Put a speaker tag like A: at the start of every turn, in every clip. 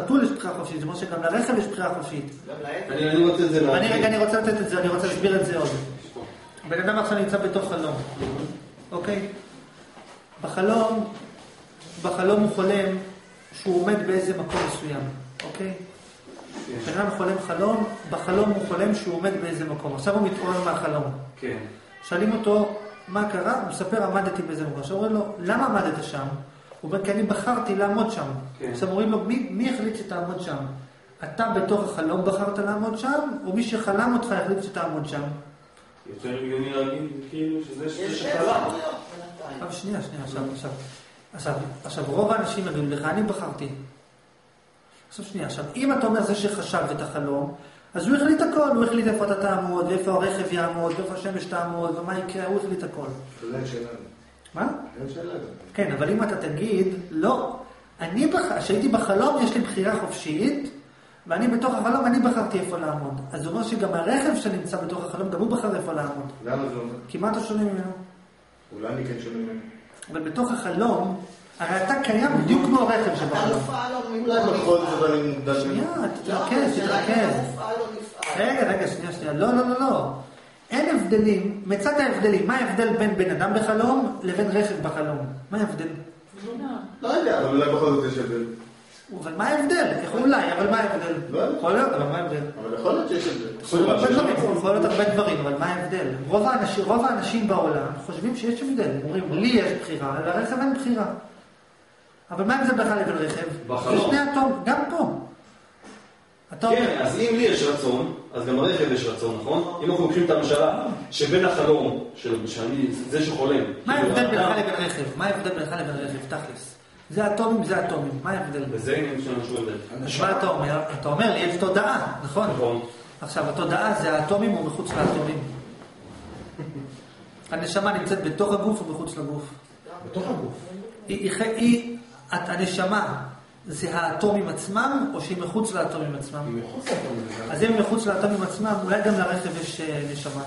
A: לחתול יש בחירה חופשית, זאת אומרת שגם לרכב יש בחירה חופשית.
B: אני רוצה את זה להגיד.
A: אני רוצה לתת את זה, אני רוצה להסביר את זה עוד. בן אדם עכשיו נמצא בתוך חלום, אוקיי? בחלום הוא חולם שהוא עומד באיזה מקום מסוים, אוקיי? בן אדם חולם חלום, בחלום הוא חולם שהוא עומד באיזה מקום. עכשיו הוא מתעורר מהחלום.
B: כן.
A: שואלים אותו, מה קרה? הוא מספר, עמדתי באיזה מקום. עכשיו אומרים לו, למה עמדת שם? הוא אומר, כי אני בחרתי לעמוד שם. עכשיו אומרים לו, מי החליט שתעמוד שם? אתה בתוך החלום בחרת לעמוד שם, או מי שחלם אותך החליט שתעמוד שם?
B: יותר הגיוני להגיד כאילו שזה שחלם.
A: שנייה, עכשיו, רוב האנשים יגידו לך, אני בחרתי. עכשיו, אם אתה אומר זה שחשב את החלום, אז הוא החליט הכל, הוא החליט איפה אתה תעמוד, ואיפה הרכב יעמוד, ואיפה השמש תעמוד, ומה יקרה, הוא החליט הכל.
C: זה שלנו.
A: מה?
C: זה שלנו.
A: כן, אבל אם אתה תגיד, לא, כשהייתי בחלום יש לי בחירה חופשית, ואני בתוך החלום, אני בחרתי איפה לעמוד. אז זה אומר שגם הרכב שנמצא בתוך החלום, גם הוא בחר איפה לעמוד.
C: למה זה אומר?
A: כי מה אתה שונה ממנו?
C: אולי אני כן שונה ממנו.
A: אבל בתוך החלום, הרי אתה קיים בדיוק כמו הרכב שבחלום.
C: אולי בכל זאת אני מודע.
A: שנייה, תתרכז. רגע, שנייה. לא. אין הבדלים, מצד ההבדלים, מה ההבדל בין בן אדם בחלום לבין רכב בחלום? מה ההבדל?
C: לא יודע, אבל אולי בכל זאת יש הבדל.
A: אבל מה ההבדל? אולי, אבל מה ההבדל? יכול להיות, אבל מה ההבדל?
C: אבל יכול להיות שיש הבדל.
A: יכול להיות הרבה דברים, אבל מה ההבדל? רוב האנשים בעולם חושבים שיש הבדל. אומרים, לי יש בחירה, לרכב אין בחירה. אבל מה ההבדל בכלל לבין רכב?
B: בחלום.
A: זה שני אטום, גם פה.
B: כן, אז אם לי יש רצון, אז גם הרכב יש רצון, נכון? אם אנחנו לוקחים את המשלה שבין החלום, זה שחולם.
A: מה ההבדל בינך לבין רכב? מה ההבדל בינך לבין רכב? תכלס. זה אטומים, מה ההבדל?
B: וזה עניין שלנו שהוא הבדל.
A: מה אתה אומר? אתה אומר לי, יש תודעה, נכון?
B: נכון.
A: עכשיו, התודעה זה האטומים או מחוץ לאטומים? הנשמה נמצאת בתוך הגוף או מחוץ לגוף?
C: בתוך הגוף.
A: הנשמה זה האטומים עצמם או שהיא מחוץ לאטומים עצמם?
C: היא מחוץ לאטומים.
A: אז אם היא מחוץ לאטומים עצמם, אולי גם לרכב יש נשמה.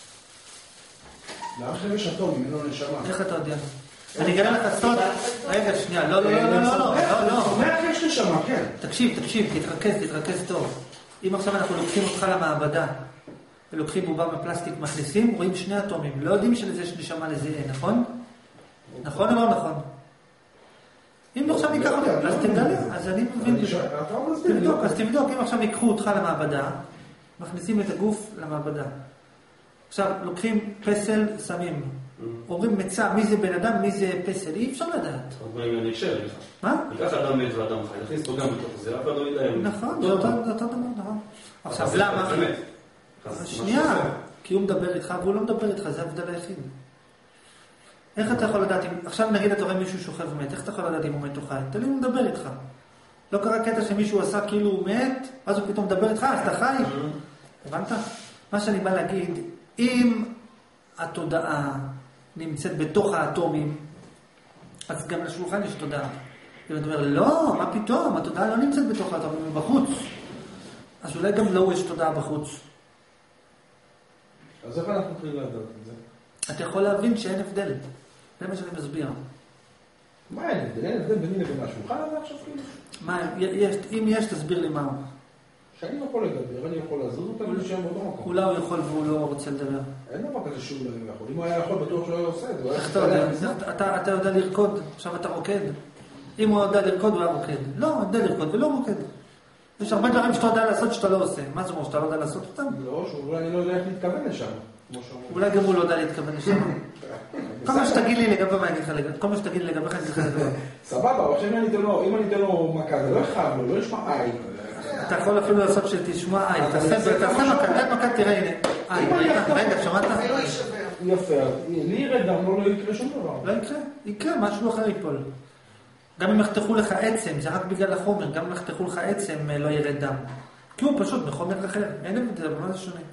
C: לרכב יש אטומים, אין לו נשמה.
A: איך אתה יודע? אני אגלה לך סוד. רגע, שנייה, לא.
C: אומר יש נשמה, כן.
A: תקשיב, תתרכז טוב. אם עכשיו אנחנו לוקחים אותך למעבדה, ולוקחים בובה מפלסטיק, מכניסים, רואים שני אטומים. לא יודעים שלזה יש נשמה לזה, נכון? נכון או לא נכון? אם עכשיו ניקח אותך, אז תגלה, אז אני מבין. אז תבדוק, אם עכשיו ייקחו אותך למעבדה, מכניסים את הגוף למעבדה. עכשיו, לוקחים פסל, שמים. אומרים מצא, מי זה בן אדם, מי זה פסל, אי אפשר לדעת.
B: אני אקשר לך.
A: מה?
B: ניקח אדם מת ואדם חי, נכניס אותו גם בתוך זה, אף אחד לא ידע.
A: נכון, זה אותו דבר, נכון. עכשיו, למה? שנייה, כי הוא מדבר איתך והוא לא מדבר איתך, זה ההבדל היחיד. איך אתה יכול לדעת, עכשיו נגיד אתה רואה מישהו שוכב מת, איך אתה יכול לדעת אם הוא מת או חי? תלוי אם הוא מדבר איתך. לא קרה קטע שמישהו עשה כאילו הוא מת, אז הוא פתאום מדבר איתך, אז אתה חי. הבנת? מה שאני בא להגיד, אם התודעה נמצאת בתוך האטומים, אז גם לשולחן יש תודעה. ואתה אומר, לא, מה פתאום? התודעה לא נמצאת בתוך האטומים, היא בחוץ. אז אולי גם לא יש תודעה בחוץ.
C: אז איך אנחנו יכולים לדעת את זה?
A: אתה יכול להבין שאין הבדל. זה מה שאני מסביר.
C: מה אין הבדל? אין הבדל ביני לבין השולחן הזה עכשיו כאילו?
A: מה, אם יש, תסביר לי מהו.
C: שאני יכול לדבר, אני יכול לזוז אותם ולשם באותו מקום.
A: אולי הוא יכול והוא לא רוצה לדבר.
C: אין דבר כזה שהוא לא יכול. אם הוא היה יכול, בטוח שהוא היה עושה את זה.
A: איך אתה יודע? אתה יודע לרקוד, עכשיו אתה רוקד. אם הוא יודע לרקוד, הוא היה רוקד. לא, הוא יודע לרקוד ולא רוקד. יש הרבה דברים שאתה יודע לעשות שאתה לא עושה. מה זה אומר, שאתה לא יודע לעשות אותם?
C: לא, שאולי אני לא יודע איך להתכוון לשם.
A: אולי גם הוא לא יודע להתכוון לשם. כל מה שתגיד לי לגבי מה אני אגיד לך, כל מה שתגיד לי לגבי מה אני אגיד לך לגבי.
C: סבבה, עכשיו אם אני אתן לו מכה, זה לא יחב לו, לא ישמע עין.
A: אתה יכול אפילו לעשות שתשמע עין. תעשה מכה, תראה, הנה. רגע, שמעת?
C: יפה, לי ירד דם, לא יקרה שום דבר.
A: לא יקרה, יקרה, משהו אחר ייפול. גם אם יחתכו לך עצם, זה רק בגלל החומר, גם אם יחתכו לך עצם, לא ירד דם. כי הוא פשוט מחומר אחר, אין הבדל, אבל מה זה שונה?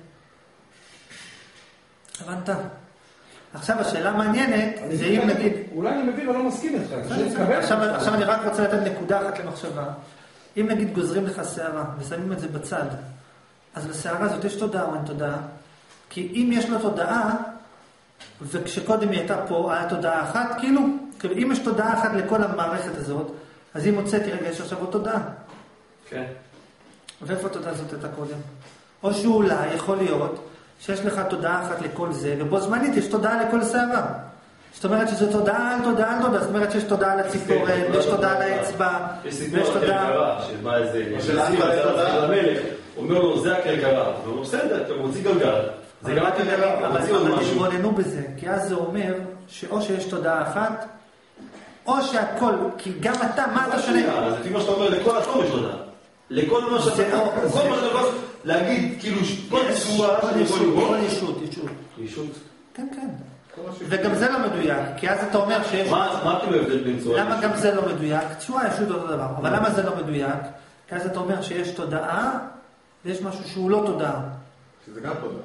A: הבנת? עכשיו השאלה המעניינת, זה אם נגיד...
C: אולי אני מבין, אבל לא מסכים איתך.
A: עכשיו אני רק רוצה לתת נקודה אחת למחשבה. אם נגיד גוזרים לך שערה, ושמים את זה בצד, אז לשערה הזאת יש תודעה או אין תודעה? כי אם יש לה תודעה, וכשקודם היא הייתה פה, היה תודעה אחת, כאילו אם יש תודעה אחת לכל המערכת הזאת, אז אם הוצאתי רגע, יש עכשיו עוד תודעה.
B: כן.
A: ואיפה התודעה הזאת הייתה קודם? או שאולי יכול להיות שיש לך תודעה אחת לכל זה, ובו זמנית יש תודעה לכל שערה. זאת אומרת שזו תודעה על תודעה על תודעה, זאת אומרת שיש תודעה על הציפורן, ויש תודעה על האצבע,
B: ויש תודעה... שבא איזה... המלך, אומר לו, זה הכרכרה. הוא אומר, בסדר, אתה מוציא גלגל. זה גם הכרכרה,
A: אבל תתבוננו בזה, כי אז זה אומר שאו שיש תודעה אחת, או שהכל, כי גם אתה, מה אתה שונה?
B: אז לפי מה שאתה אומר, לכל הכל יש תודעה. לכל מה שאתה... כל מה שאתה יכול להגיד, כאילו, כל צורה...
A: כל ישות.
B: ישות?
A: כן, כן. וגם זה לא מדויק, כי אז אתה אומר שיש...
B: מה כאילו הבדל בין צורה?
A: למה גם זה לא מדויק? צורה ישות אותו דבר. אבל למה זה לא מדויק? כי אז אתה אומר שיש תודעה, ויש משהו שהוא לא תודעה.
D: שזה גם תודעה.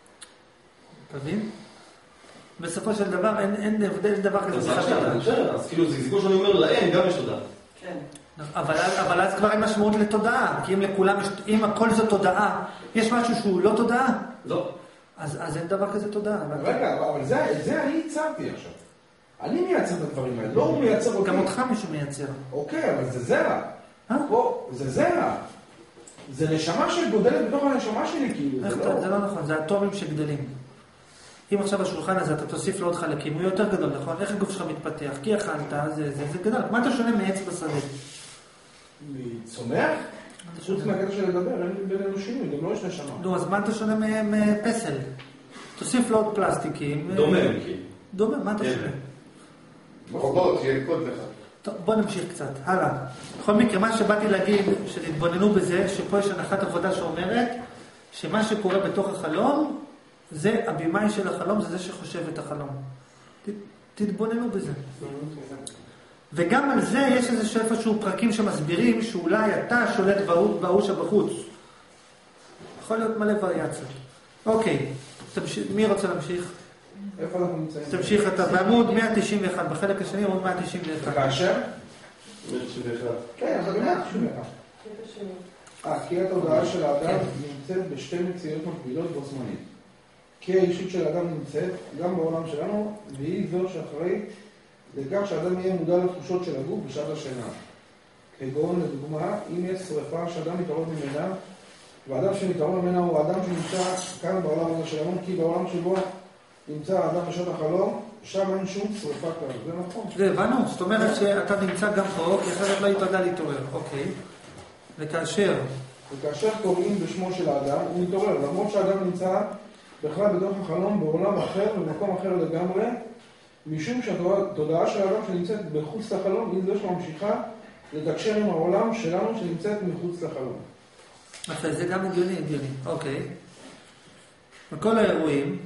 A: אתה מבין? בסופו של דבר אין הבדל דבר כזה.
B: אז כאילו זה זיכוי שאני אומר להם, גם יש תודעה.
E: כן.
A: אבל אז כבר אין משמעות לתודעה, כי אם לכולם, אם הכל זה תודעה, יש משהו שהוא לא תודעה?
B: לא.
A: אז אין דבר כזה תודעה.
C: רגע, אבל זה אני ייצרתי עכשיו. אני מייצר את הדברים האלה, לא הוא מייצר אותי.
A: גם אותך מישהו מייצר.
C: אוקיי, אבל זה זרע. זה זרע. זה נשמה שגודלת בתוך הנשמה שלי, כאילו.
A: זה לא נכון, זה אטומים שגדלים. אם עכשיו השולחן הזה, אתה תוסיף לו עוד חלקים, הוא יותר גדול, נכון? איך הגוף שלך מתפתח? כי אכלת, זה גדל. מה אתה שונה מעץ בשדה?
C: מצומח? חוץ מהקטע של לדבר, אין בינינו שינוי, גם לא יש נשמה.
A: נו, אז מה אתה שונה מפסל? תוסיף לו עוד פלסטיקים.
B: דומם, כאילו.
A: דומם, מה אתה שונה?
D: בוא, תהיה קוד לך.
A: טוב, בוא נמשיך קצת. הלאה. בכל מקרה, מה שבאתי להגיד, שתתבוננו בזה, שפה יש הנחת עבודה שאומרת, שמה שקורה בתוך החלום, זה הבימאי של החלום, זה שחושב את החלום. תתבוננו בזה. וגם על זה יש איזשהו פרקים שמסבירים שאולי אתה שולט בהוא שבחוץ. יכול להיות מלא וריאציות. אוקיי, מי רוצה להמשיך?
C: איפה אנחנו נמצאים?
A: תמשיך אתה בעמוד 191, בחלק השני עמוד 191.
C: כאשר?
B: 191.
C: כן, אבל 191. כי התודעה של האדם נמצאת בשתי מציאות מקבילות בו זמנית. כי האישות של האדם נמצאת גם בעולם שלנו, והיא זו שאחראית לכך שהאדם יהיה מודע לתחושות של הגוף בשעת השינה. כגון לדוגמה, אם יש שריפה שאדם מתעורר ממנה, והאדם שמתעורר ממנה הוא האדם שנמצא כאן בעולם הזה שלנו, כי בעולם שבו נמצא האדם בשעת החלום, שם אין שום שריפה כאן. זה נכון.
A: זה הבנו, זאת אומרת שאתה נמצא גם פה, כי אחרת לא יתרגע להתעורר. אוקיי. וכאשר
C: קוראים בשמו של האדם, הוא מתעורר, למרות שהאדם נמצא בכלל בתוך החלום בעולם אחר, במקום אחר לגמרי, משום שהתודעה של האדם שנמצאת בחוץ לחלום, היא זו שממשיכה לתקשר עם העולם שלנו שנמצאת מחוץ לחלום.
A: זה גם הגיוני. אוקיי. וכל האירועים,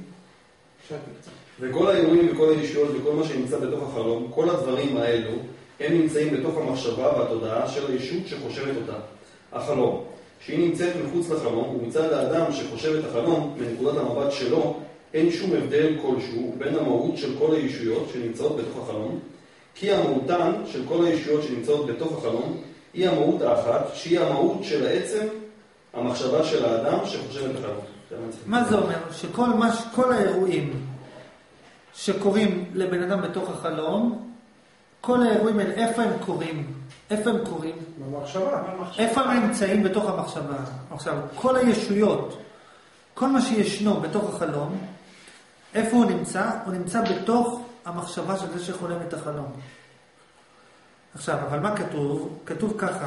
B: וכל האירועים וכל הישויות וכל מה שנמצא בתוך החלום, כל הדברים האלו, הם נמצאים בתוך המחשבה והתודעה של הישות שחושבת אותה, החלום. שהיא נמצאת מחוץ לחלום, ומצד האדם שחושב את החלום, מנקודת המבט שלו, אין שום הבדל כלשהו בין המהות של כל הישויות שנמצאות בתוך החלום, כי המהותן של כל הישויות שנמצאות בתוך החלום, היא המהות האחת, שהיא המהות של העצם, המחשבה של האדם שחושב את החלום.
A: מה זה אומר? שכל האירועים שקורים לבן אדם בתוך החלום, כל האירועים האלה, איפה הם קורים?
C: במחשבה.
A: איפה הם נמצאים בתוך המחשבה? עכשיו, כל הישויות, כל מה שישנו בתוך החלום, איפה הוא נמצא? הוא נמצא בתוך המחשבה של זה שחולם את החלום. עכשיו, אבל מה כתוב? כתוב ככה.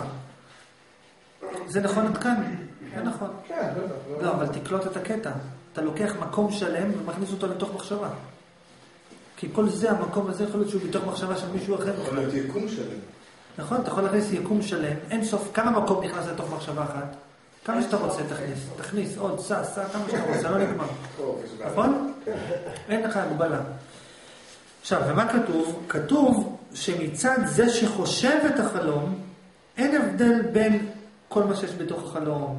A: זה נכון עד כאן? זה נכון.
C: כן, בטח.
A: לא, אבל תקלוט את הקטע. אתה לוקח מקום שלם ומכניס אותו לתוך מחשבה. כי כל זה, המקום הזה יכול להיות שהוא בתוך מחשבה של מישהו אחר.
D: יכול להיות יקום שלם.
A: נכון, אתה יכול להכניס יקום שלם. אין סוף, כמה מקום נכנס לתוך מחשבה אחת? כמה שאתה רוצה תכניס עוד, סע, כמה שאתה רוצה, לא נגמר. נכון? אין לך הגבלה. עכשיו, ומה כתוב? כתוב שמצד זה שחושב את החלום, אין הבדל בין כל מה שיש בתוך החלום.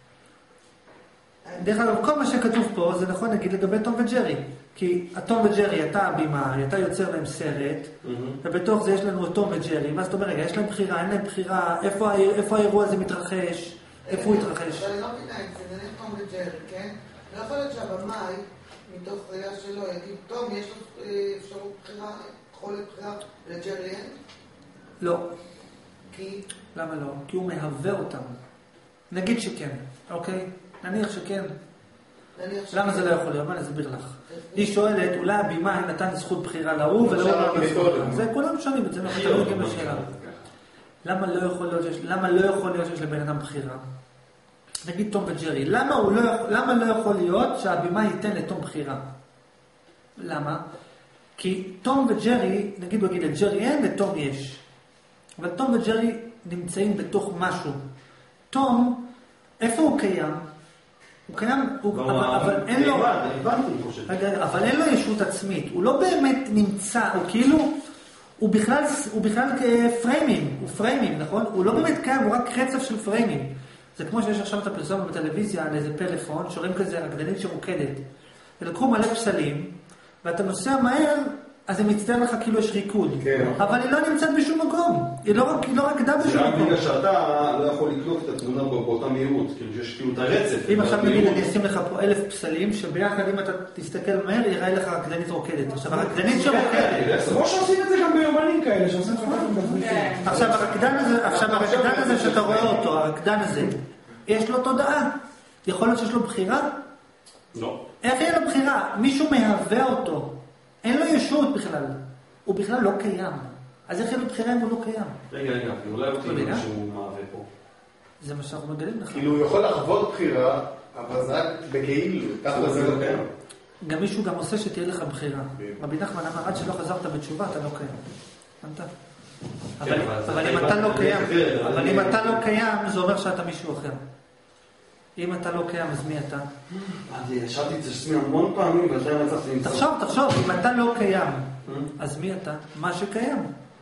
A: דרך אגב, כל מה שכתוב פה, זה נכון נגיד לגבי תום וג'רי. כי תום וג'רי, אתה הבימה, אתה יוצר להם סרט, ובתוך זה יש לנו תום וג'רי, ואז אתה אומר, רגע, יש להם בחירה, אין להם בחירה, איפה האירוע הזה מתרחש, איפה הוא יתרחש.
E: אבל אני לא מבינה את זה, נניח תום וג'רי, כן? לא יכול להיות שהבמאי, מתוך ראייה שלו, יגיד, תום, יש לו אפשרות בחירה, יכולת בחירה לג'רי אין?
A: לא.
E: כי?
A: למה לא? כי הוא מהווה אותם. נגיד שכן, אוקיי? נניח שכן. למה זה לא יכול להיות? מה נסביר לך? היא שואלת, אולי הבימה נתן זכות בחירה להוא ולא לא. זה כולם שואלים את זה, אנחנו תלוי גם בשאלה. למה לא יכול להיות שיש לבן אדם בחירה? נגיד תום וג'רי, למה לא יכול להיות שהבימה ייתן לתום בחירה? למה? כי תום וג'רי, נגיד הוא יגיד לג'רי אין, לתום יש. אבל תום וג'רי נמצאים בתוך משהו. תום, איפה הוא קיים? הוא קיים, אבל אין לו... אבל אין לו ישות עצמית. הוא לא באמת נמצא, הוא כאילו... הוא בכלל כפריימים, הוא פריימים, נכון? הוא לא באמת קיים, הוא רק רצף של פריימים. זה כמו שיש עכשיו את הפרסומת בטלוויזיה על איזה פלאפון, שרואים כזה רקדנית שרוקדת. ולקחו מלא פסלים, ואתה נוסע מהר, אז זה מצטער לך כאילו יש ריקוד. כן. אבל היא לא נמצאת בשום מקום. היא לא רקדה בשום מקום.
B: זה רק בגלל שאתה לא יכול לקלוט את התמונה באותה מהירות, כאילו שיש כאילו את הרצף.
A: אם עכשיו נגיד אני אשים לך פה 1000 פסלים, שביחד אם אתה תסתכל מהר, יראה לך רקדנית רוקדת. עכשיו הרקדנית שרוקדת.
C: כמו שעושים את זה גם ביומנים כאלה, שעושים את זה.
A: עכשיו הרקדן הזה שאתה רואה אותו, הרקדן הזה, יש לו תודעה. יכול להיות שיש לו בחירה?
B: לא.
A: איך יהיה לו בחירה? מישהו מהווה אותו. אין לו ישות בכלל. הוא בכלל לא קיים. אז איך יהיה לו בחירה אם הוא לא קיים?
B: רגע, אולי אותי שהוא מהווה פה.
A: זה מה שאנחנו מגלים לך.
D: כאילו הוא יכול לחוות בחירה, אבל זה רק בכאילו. ככה זה לא קיים.
A: גם מישהו גם עושה שתהיה לך בחירה. רבי נחמן אמר, עד שלא חזרת בתשובה, אתה לא קיים. אבל אם אתה לא קיים, זה אומר שאתה מישהו אחר. אם אתה לא קיים, אז מי אתה?
B: ישבתי את עצמי המון פעמים, ואתה מצאתי למצוא.
A: תחשוב, אם אתה לא קיים, אז מי אתה? מה שקיים.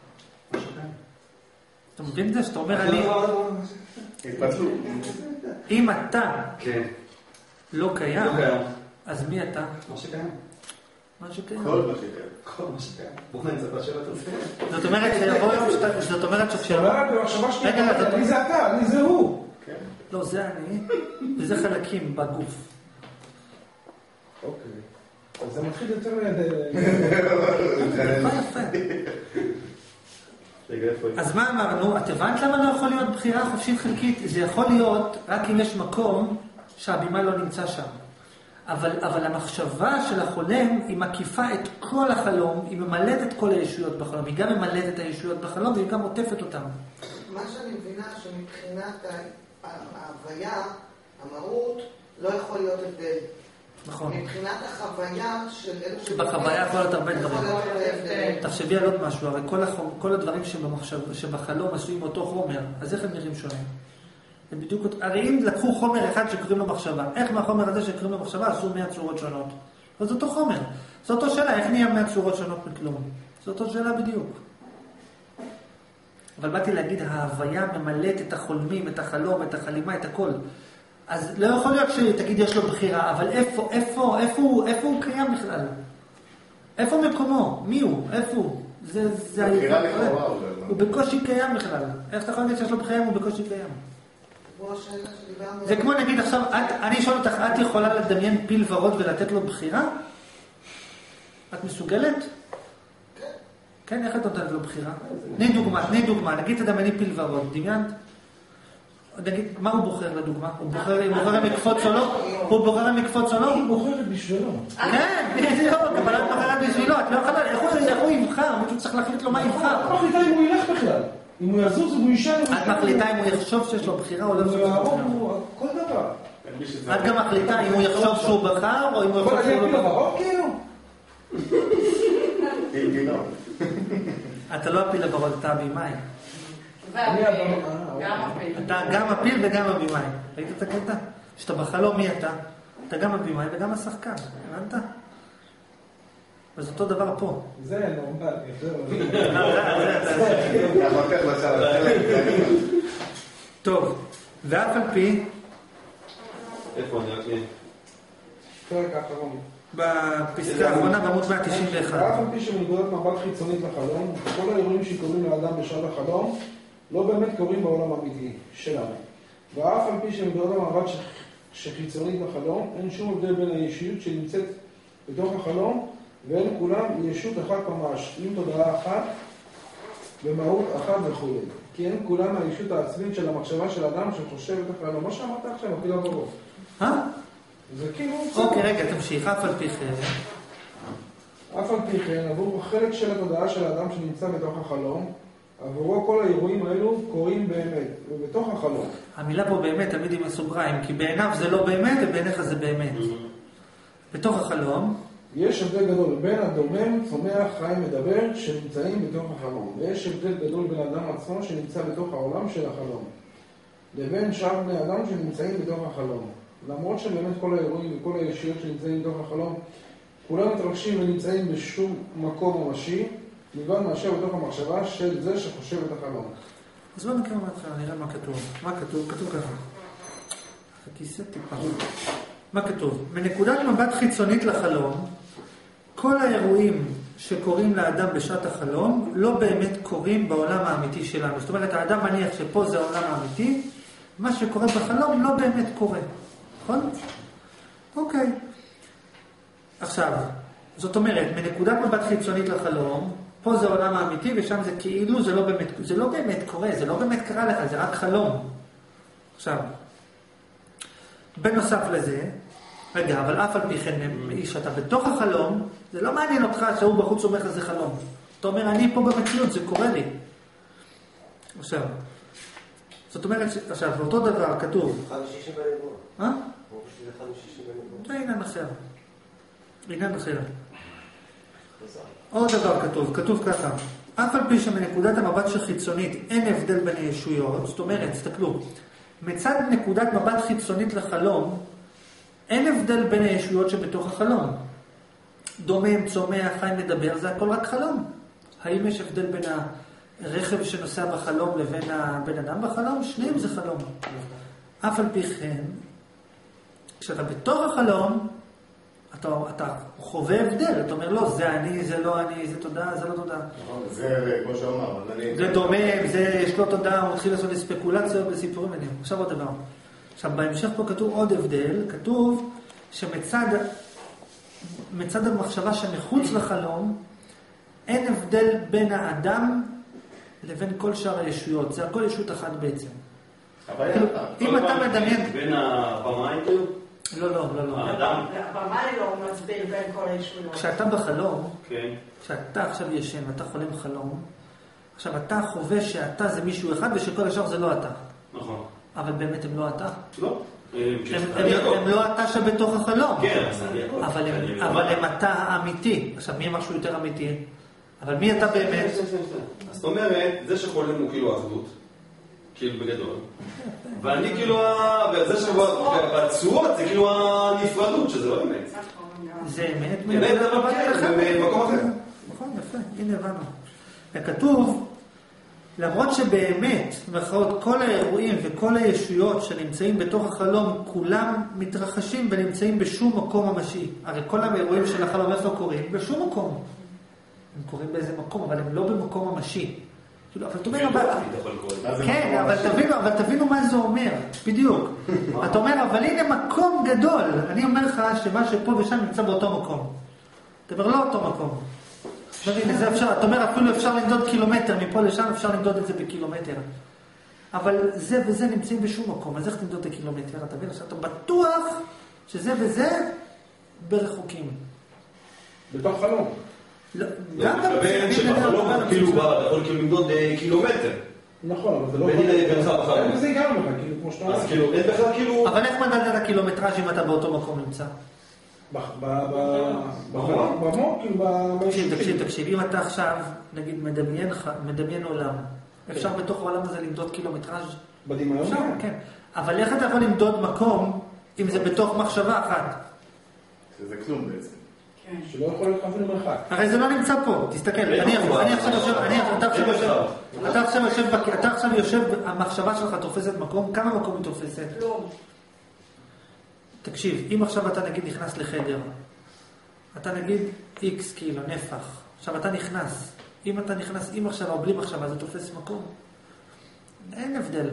A: אתה מבין את זה? שאתה אומר, אני...
D: התפצלו.
A: אם אתה לא קיים, אז מי אתה?
B: מה שקיים.
A: מה שקיים.
D: כל מה שקיים.
B: כל מה שקיים. בוא נמצא את השאלה הזאת.
A: זאת אומרת שיבוא יום זאת אומרת שכשאלה...
C: אני זה אתה, אני זה הוא.
A: לא, זה אני, וזה חלקים בגוף.
C: אוקיי. אז זה מתחיל יותר
A: יפה. אז מה אמרנו? את הבנת למה לא יכול להיות בחירה חופשית חלקית? זה יכול להיות רק אם יש מקום שהבימה לא נמצא שם. אבל המחשבה של החולם היא מקיפה את כל החלום, היא ממלאת את כל הישויות בחלום, היא גם ממלאת את הישויות בחלום והיא גם עוטפת אותם.
E: מה שאני מבינה שמבחינת ההוויה, המהות, לא יכול להיות הבדל.
A: נכון.
E: מבחינת החוויה של אלו
A: בחוויה יכול להיות הרבה דברים. תחשבי על עוד משהו, הרי כל הדברים שבחלום עשויים מאותו חומר, אז איך הם נראים שונים? הם בדיוק, הרי אם לקחו חומר אחד שקוראים לו מחשבה, איך מהחומר הזה שקוראים לו מחשבה עשו 100 צורות שונות? אז זה אותו חומר. זו אותו שאלה, איך נהיה 100 צורות שונות מכלום? זו אותו שאלה בדיוק. אבל באתי להגיד, ההוויה ממלאת את החולמים, את החלום, את החלימה, את הכל. אז לא יכול להיות שתגיד יש לו בחירה, אבל איפה הוא קיים בכלל? איפה מקומו? מי הוא? איפה הוא?
D: בחירה לכאורה.
A: הוא בקושי קיים בכלל. איך אתה יכול להגיד שיש לו בחירה אם הוא בקושי קיים? זה כמו נגיד עכשיו, אני שואל אותך, את יכולה לדמיין פיל ורוד ולתת לו בחירה? את מסוגלת? כן, איך את נותנת לו בחירה? תני דוגמה, נגיד תדמייני פיל ורוד, דמיינת? נגיד, מה הוא בוחר לדוגמה? הוא בוחר אם יקפוץ או לא? הוא בוחר אם יקפוץ או לא?
C: היא בוחרת בשבילו.
A: כן, בדיוק, אבל את בוחרת בשבילו, את לא יכולה, איך הוא יבחר? מישהו צריך להחליט לו מה יבחר.
C: את מחליטה אם הוא ילך בכלל. אם הוא יזוז, אם הוא יישן,
A: את מחליטה אם הוא יחשוב שיש לו בחירה או לא יחשוב שיש לו בחירה.
C: כל דבר.
A: את גם מחליטה אם הוא יחשוב שהוא בחר או אם הוא יחשוב שהוא לא בחר.
C: כאילו.
A: אתה לא הפיל הוורוד, אתה הבימאי. אתה גם הפיל וגם הבימאי. ראית את הקטע? שאתה בחלום מי אתה? אתה גם הבימאי וגם השחקן. הבנת? אז אותו דבר פה.
C: זה נורמלי.
A: טוב, ואף על פי...
B: איפה אני רק מי?
C: פרק האחרון.
A: בפסקה האחרונה בעמוד 191.
C: ואף על פי שמנקודת מבט חיצונית לחלום, כל האירועים שקורים לאדם בשעת החלום לא באמת קורים בעולם האמיתי שלנו. ואף על פי שמנקודת המבט שחיצונית לחלום, אין שום הבדל בין הישות שנמצאת בתוך החלום, ואין כולם ישות אחת ממש, עם תודעה אחת ומהות אחת וכו'. כי אין כולם האישות העצמית של המחשבה של אדם שחושב את החלום. מה שאמרת עכשיו, אפילו ברור. זה כאילו...
A: אוקיי, רגע, תמשיך, אף על פי כן.
C: אף על פי כן, עבור חלק של התודעה של האדם שנמצא בתוך החלום, עבורו כל האירועים האלו קורים באמת, ובתוך החלום.
A: המילה פה באמת, תמיד עם הסוגריים, כי בעיניו זה לא באמת, ובעיניך זה באמת. בתוך החלום...
C: יש הבדל גדול בין הדומם, צומח, חי, מדבר, שנמצאים בתוך החלום. ויש הבדל גדול בין האדם עצמו שנמצא בתוך העולם של החלום, לבין שאר בני אדם שנמצאים בתוך החלום. למרות שבאמת כל האירועים וכל הישויות שנמצאים בתוך החלום, כולם מתרגשים ונמצאים בשום מקום ממשי, מלבד מאשר בתוך המחשבה של זה שחושב את החלום.
A: אז בואו נקרא מהתחלה, נראה מה כתוב. מה כתוב? כתוב ככה. הכיסא טיפה. מה כתוב? מנקודת מבט חיצונית לחלום, כל האירועים שקורים לאדם בשעת החלום לא באמת קורים בעולם האמיתי שלנו. זאת אומרת, האדם מניח שפה זה העולם האמיתי, מה שקורה בחלום לא באמת קורה. נכון? אוקיי. עכשיו, זאת אומרת, מנקודת מבט חיצונית לחלום, פה זה העולם האמיתי ושם זה כאילו, זה לא באמת קורה, זה לא באמת קרה לך, זה רק חלום. עכשיו, בנוסף לזה, רגע, אבל אף על פי כן, שאתה בתוך החלום, זה לא מעניין אותך שהוא בחוץ אומר לך זה חלום. אתה אומר, אני פה במציאות, זה קורה לי. עכשיו, זאת אומרת, עכשיו, באותו דבר כתוב...
F: חמישי בנבוא.
A: מה?
F: זה חמישי בנבוא.
A: זה עניין אחר. עניין אחר. עוד דבר כתוב ככה, אף על פי שמנקודת המבט של חיצונית אין הבדל בין הישויות, זאת אומרת, תסתכלו, מצד נקודת מבט חיצונית לחלום, אין הבדל בין הישויות שבתוך החלום. דומם, צומח, חי, מדבר, זה הכל רק חלום. האם יש הבדל בין הרכב שנוסע בחלום לבין הבן אדם בחלום? שניהם זה חלום. אף על פי כן, כשאתה בתוך החלום, אתה חווה הבדל, אתה אומר, לא, זה אני, זה לא אני, זה תודה, זה לא תודה.
D: זה כמו שאומר,
A: זה דומם, זה יש לו תודה, הוא מתחיל לעשות ספקולציות וסיפורים עליהם. עכשיו עוד דבר. עכשיו, בהמשך פה כתוב עוד הבדל, כתוב שמצד המחשבה שמחוץ לחלום, אין הבדל בין האדם לבין כל שאר הישויות. זה הכל ישות אחת בעצם. אם אתה מדמיין...
B: בין הבמאי כאילו?
A: לא.
B: האדם?
E: הבמאי לא מסביר בין כל הישויות.
A: כשאתה בחלום,
B: כן.
A: כשאתה עכשיו ישן ואתה חולם חלום, עכשיו אתה חווה שאתה זה מישהו אחד ושכל השאר זה לא אתה.
B: נכון.
A: אבל באמת הם לא אתה.
B: לא.
A: הם לא אתה שבתוך החלום.
B: כן.
A: אבל הם אתה האמיתי. עכשיו מי משהו יותר אמיתי? אבל מי אתה באמת?
B: אז זאת אומרת, זה שחולם הוא כאילו האחדות. כאילו בגדול. ואני כאילו, וזה שבצורות זה כאילו הנפרדות, שזה לא אמת.
A: זה אמת.
B: אמת, אבל כן, במקום אחר.
A: נכון, יפה, הנה הבנו. וכתוב, למרות שבאמת, במירכאות, כל האירועים וכל הישויות שנמצאים בתוך החלום, כולם מתרחשים ונמצאים בשום מקום ממשי. הרי כל האירועים של החלום איפה קורים? בשום מקום. הם קורים באיזה מקום, אבל הם לא במקום ממשי. אבל תאמר, כן, אבל תבינו מה זה אומר, בדיוק. אתה אומר, אבל הנה מקום גדול. אני אומר לך שמה שפה ושם נמצא באותו מקום. אתה אומר, לא אותו מקום. אתה אומר, אפילו אפשר למדוד קילומטר, מפה לשם אפשר למדוד את זה בקילומטר. אבל זה וזה נמצאים בשום מקום, אז איך תמדוד את הקילומטר? אתה מבין, אתה בטוח שזה וזה ברחוקים.
C: בתוך חלום.
B: גם מתכוון שבחלום כאילו אתה יכול למדוד קילומטר.
C: נכון, אבל זה לא...
B: בינך בחלום.
C: זה גם לך, כאילו, כמו שאתה אומר.
B: אז כאילו, אין בכלל כאילו...
A: אבל איך מדדת את הקילומטראז' אם אתה באותו מקום נמצא?
C: במוח, כאילו,
A: תקשיב, אם אתה עכשיו, נגיד, מדמיין עולם, אפשר בתוך העולם הזה למדוד קילומטראז'?
C: בדמיון?
A: כן. אבל איך אתה יכול למדוד מקום אם זה בתוך מחשבה אחת?
D: שזה כלום בעצם.
C: שלא יכול להיות אפילו מרחק.
A: הרי זה לא נמצא פה, תסתכל, אתה עכשיו יושב, המחשבה שלך תופסת מקום, כמה מקום היא תופסת?
E: לא.
A: תקשיב, אם עכשיו אתה נגיד נכנס לחדר, אתה נגיד X קילו, נפח, עכשיו אתה נכנס, אם אתה נכנס עם מחשבה או בלי מחשבה, זה תופס מקום. אין הבדל.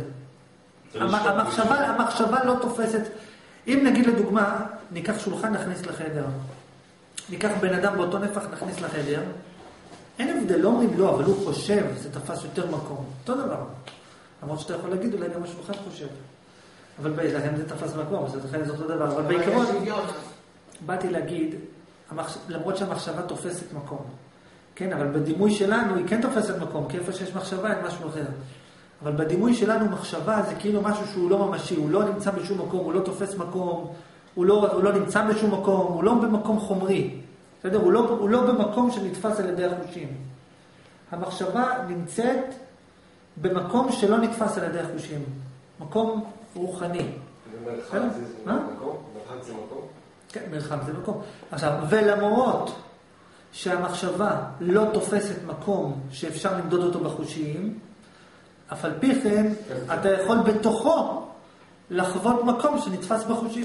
A: המחשבה לא תופסת, אם נגיד לדוגמה, ניקח שולחן, נכניס לחדר. ניקח בן אדם באותו נפח, נכניס לחדר. אין הבדל, לא אומרים לא, אבל הוא חושב, זה תפס יותר מקום. אותו דבר. למרות שאתה יכול להגיד, אולי גם משהו אחד חושב. אבל לכן זה תפס מקום, אז לכן זה אותו דבר. אבל בעיקרון, באתי להגיד, למרות שהמחשבה תופסת מקום. כן, אבל בדימוי שלנו היא כן תופסת מקום, כי איפה שיש מחשבה אין משהו אחר. אבל בדימוי שלנו מחשבה זה כאילו משהו שהוא לא ממשי, הוא לא נמצא בשום מקום, הוא לא תופס מקום, הוא לא נמצא בשום מקום, הוא לא במקום חומרי. בסדר? הוא לא במקום שנתפס על ידי החושים. המחשבה נמצאת במקום שלא נתפס על ידי החושים. מקום רוחני.
F: מרחב זה מקום? מרחב זה מקום?
A: כן, מרחב זה מקום. עכשיו, ולמרות שהמחשבה לא תופסת מקום שאפשר למדוד אותו בחושים, אף על פי כן, אתה יכול בתוכו לחוות מקום שנתפס בחושים.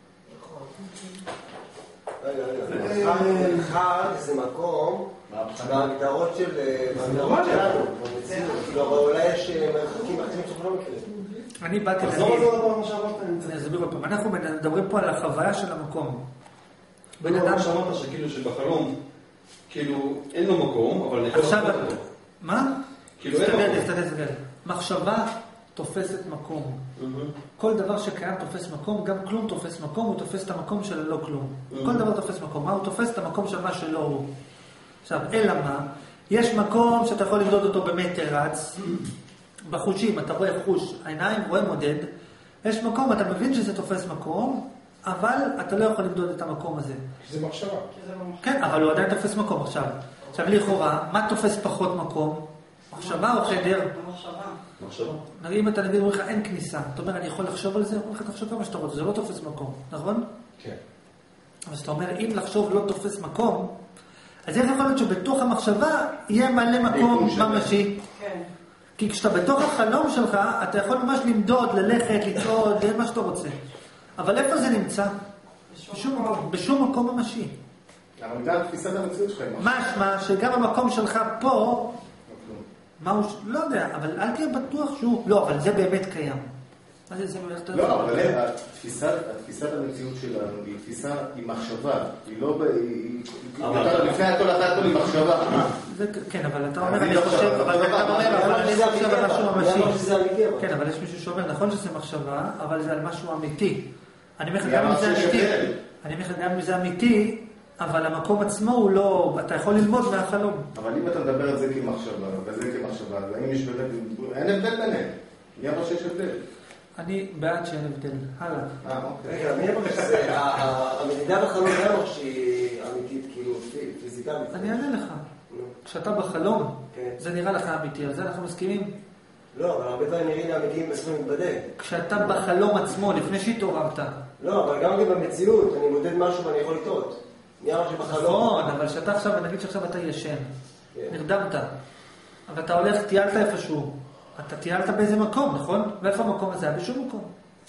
F: רגע. מרחב זה מקום בהגדרות שלנו. אבל אולי יש מרחקים אחרים שאנחנו לא מכירים.
A: אני באתי להגיד... אני אסביר עוד פעם. אנחנו מדברים פה על החוויה של המקום.
B: בן אדם שאמרת שכאילו שבחלום, כאילו אין לו מקום, אבל אני יכול
A: עכשיו...
B: לחוות אותו.
A: מה?
B: כאילו אין לו מקום.
A: מחשבה תופסת מקום. כל דבר שקיים תופס מקום, גם כלום תופס מקום, הוא תופס את המקום של לא כלום. כל דבר תופס מקום. מה? הוא תופס את המקום של מה שלא הוא. עכשיו, אלא מה? יש מקום שאתה יכול למדוד אותו במטר רץ, בחושים, אתה רואה חוש, העיניים רואה מודד, יש מקום, אתה מבין שזה תופס מקום, אבל אתה לא יכול למדוד את המקום הזה.
C: זה מחשבה.
A: כן, אבל הוא עדיין תופס מקום עכשיו. עכשיו, לכאורה, מה תופס פחות מקום? מחשבה או חדר?
B: מחשבה.
A: אם אתה נגיד, אומר לך, אין כניסה. אתה אומר, אני יכול לחשוב על זה? אומר לך, תחשוב כמה שאתה רוצה, זה לא תופס מקום, נכון?
C: כן.
A: אבל אתה אומר, אם לחשוב לא תופס מקום, אז איך יכול להיות שבתוך המחשבה יהיה מלא מקום ממשי? כן. כי כשאתה בתוך החלום שלך, אתה יכול ממש למדוד, ללכת, לצעוד, מה שאתה רוצה. אבל איפה זה נמצא? בשום מקום ממשי.
D: אבל גם תפיסת המציאות שלך.
A: משמע שגם המקום שלך פה, מה הוא... לא יודע, אבל אל תהיה בטוח שהוא... לא, אבל זה באמת קיים. מה זה באמת...
D: לא, אבל תפיסת המציאות שלנו היא תפיסה, היא מחשבה. היא לא... לפני הכל אתה היא מחשבה.
A: כן, אבל אתה אומר, אני חושב, אבל אתה אומר, אבל אני חושב על משהו ממשי. כן, אבל יש מישהו שאומר, נכון שזה מחשבה, אבל זה על משהו אמיתי. אני אומר גם אם זה אמיתי, אבל המקום עצמו הוא לא, אתה יכול ללמוד מהחלום.
D: אבל אם אתה מדבר על זה כמחשבה, וזה כמחשבה, האם יש באמת, אין הבדל ביניהם. מי אמר שיש הבדל?
A: אני בעד שאין הבדל. הלאה.
F: רגע, מי אמר שזה, המדידה בחלום לא אמר שהיא אמיתית, כאילו, פיזיקלית.
A: אני אענה לך. כשאתה בחלום, זה נראה לך אמיתי, על זה אנחנו מסכימים?
F: לא, אבל הרבה דברים נראים אמיתיים בסוף מתבדל.
A: כשאתה בחלום עצמו, לפני שהתעוררת.
F: לא, אבל גם במציאות, אני מודד משהו ואני יכול לטעות.
A: נכון, אבל שאתה עכשיו, נגיד שעכשיו אתה ישן, נרדמת, אבל אתה הולך, טיילת איפשהו, אתה טיילת באיזה מקום, נכון? ואיפה המקום הזה? בשום מקום.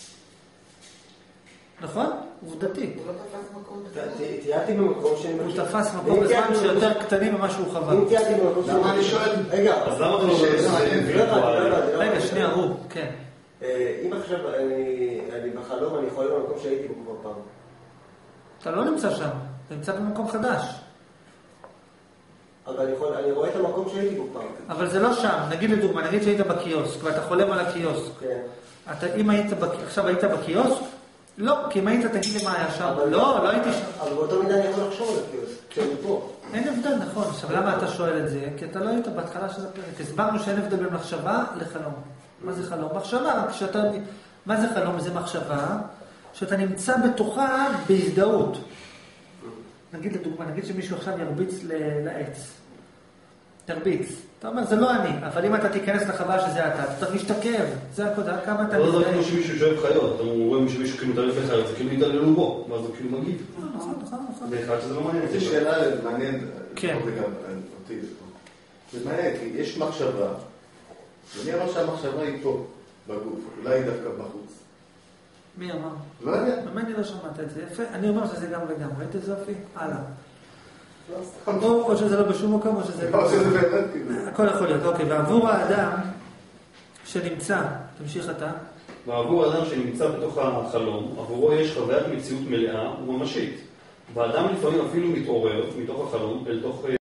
A: נכון? עובדתית.
E: הוא לא תפס מקום.
F: טיילתי במקום שאני
A: הוא תפס מקום בזמן שיותר קטנים ממה שהוא חווה.
F: אם טיילתי במקום שאני...
D: למה אני שואל?
F: רגע.
B: אז למה אתה לא שואל?
A: רגע, שנייה, הוא, כן.
F: אם עכשיו אני בחלום, אני יכול להיות במקום שהייתי בו כבר פעם.
A: אתה לא נמצא שם, אתה נמצא במקום חדש.
F: אבל אני רואה את המקום שהייתי בו פעם.
A: אבל זה לא שם, נגיד לדוגמה, נגיד שהיית בקיוסק, ואתה חולם על הקיוסק.
F: כן.
A: אם עכשיו היית בקיוסק, לא, כי אם היית תגיד לי מה היה שם. לא הייתי שם.
F: אבל באותו מידה אני יכול לחשוב על הקיוסק, כשאני פה.
A: אין הבדל, נכון. עכשיו, למה אתה שואל את זה? כי אתה לא היית בהתחלה של הפרק. הסברנו שאין הבדל בין מחשבה לחלום. מה זה חלום? מחשבה. מה זה חלום? זה מחשבה שאתה נמצא בתוכה בהזדהות. נגיד לדוגמה, נגיד שמישהו עכשיו ירביץ לעץ. תרביץ. אתה אומר, זה לא אני, אבל אם אתה תיכנס לחוויה שזה אתה תרגיש את הכאב. זה הכל, כמה אתה
B: מזדהה. לא כמו שמישהו שאוהב חיות. אתה רואה שמישהו כאילו מתערף לחיות, זה כאילו יתעללו בו. מה זה כאילו מגיד?
A: נכון.
B: זה אחד שזה לא מעניין.
D: זו שאלה מעניינת.
A: כן.
D: זה מעניין, כי יש מחשבה, ואני אמר שהמחשבה היא פה, בגוף, אולי היא דווקא בחוץ.
A: מי אמר?
D: לא יודע.
A: ממני לא שמעת את זה. יפה. אני אומר שזה גם וגם. ראית את זה אופי? הלאה. או שזה לא בשום מקום, או שזה...
D: או שזה באמת כאילו.
A: הכל יכול להיות. אוקיי, ועבור האדם שנמצא, תמשיך אתה.
B: ועבור האדם שנמצא בתוך החלום, עבורו יש חוויית מציאות מלאה וממשית. והאדם לפעמים אפילו מתעורר מתוך החלום אל תוך